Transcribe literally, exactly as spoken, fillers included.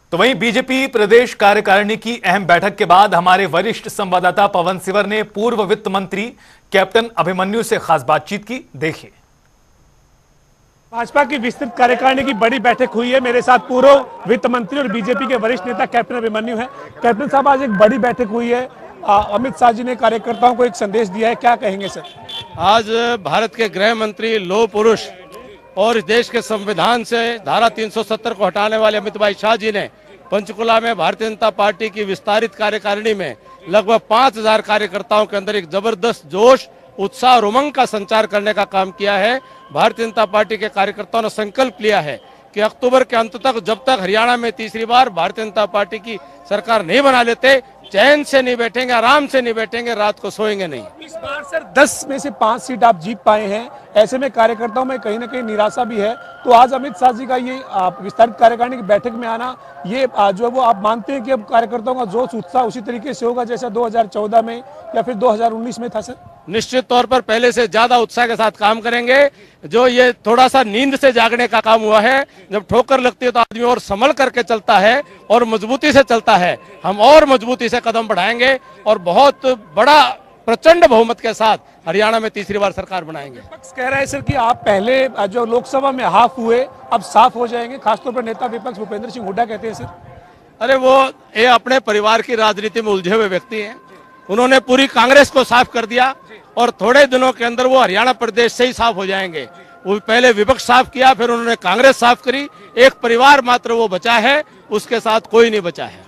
तो वहीं बीजेपी प्रदेश कार्यकारिणी की अहम बैठक के बाद हमारे वरिष्ठ संवाददाता पवन सिवर ने पूर्व वित्त मंत्री कैप्टन अभिमन्यु से खास बातचीत की। देखिए। भाजपा की विस्तृत कार्यकारिणी की बड़ी बैठक हुई है। मेरे साथ पूर्व वित्त मंत्री और बीजेपी के वरिष्ठ नेता कैप्टन अभिमन्यु हैं। कैप्टन साहब, आज एक बड़ी बैठक हुई है। आ, अमित शाह जी ने कार्यकर्ताओं को एक संदेश दिया है, क्या कहेंगे सर? आज भारत के गृह मंत्री लौह पुरुष और इस देश के संविधान से धारा तीन सौ सत्तर को हटाने वाले अमित भाई शाह जी ने पंचकुला में भारतीय जनता पार्टी की विस्तारित कार्यकारिणी में लगभग पांच हजार कार्यकर्ताओं के अंदर एक जबरदस्त जोश, उत्साह और उमंग का संचार करने का काम किया है। भारतीय जनता पार्टी के कार्यकर्ताओं ने संकल्प लिया है कि अक्टूबर के अंत तक, जब तक हरियाणा में तीसरी बार भारतीय जनता पार्टी की सरकार नहीं बना लेते, चैन से नहीं बैठेंगे, आराम से नहीं बैठेंगे, रात को सोएंगे नहीं। इस बार सर दस में से पांच सीट आप जीत पाए हैं, ऐसे में कार्यकर्ताओं में कहीं ना कहीं निराशा भी है। तो आज अमित शाह जी का ये विस्तारित कार्यकारिणी की बैठक में आना, ये जो है वो आप मानते हैं कि अब कार्यकर्ताओं का जोश उत्साह उसी तरीके से होगा जैसा दो हजार चौदह में या फिर दो हजार उन्नीस में था सर? निश्चित तौर पर पहले से ज्यादा उत्साह के साथ काम करेंगे। जो ये थोड़ा सा नींद से जागने का काम हुआ है, जब ठोकर लगती है तो आदमी और संभल करके चलता है और मजबूती से चलता है। हम और मजबूती से कदम बढ़ाएंगे और बहुत बड़ा प्रचंड बहुमत के साथ हरियाणा में तीसरी बार सरकार बनाएंगे। विपक्ष कह रहा है सर कि आप पहले जो लोकसभा में हाफ हुए अब साफ हो जाएंगे, खासतौर पर नेता विपक्ष भूपेंद्र सिंह हुड्डा कहते हैं सर। अरे वो ये अपने परिवार की राजनीति में उलझे हुए व्यक्ति हैं। उन्होंने पूरी कांग्रेस को साफ कर दिया और थोड़े दिनों के अंदर वो हरियाणा प्रदेश से ही साफ हो जाएंगे। वो पहले विपक्ष साफ किया, फिर उन्होंने कांग्रेस साफ करी। एक परिवार मात्र वो बचा है, उसके साथ कोई नहीं बचा है।